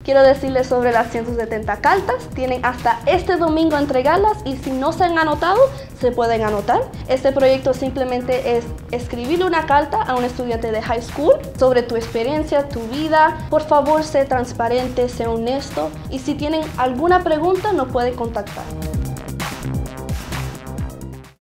quiero decirles sobre las 170 cartas. Tienen hasta este domingo a entregarlas y si no se han anotado, se pueden anotar. Este proyecto simplemente es escribir una carta a un estudiante de high school sobre tu experiencia, tu vida. Por favor, sé transparente, sé honesto y si tienen alguna pregunta, nos pueden contactar.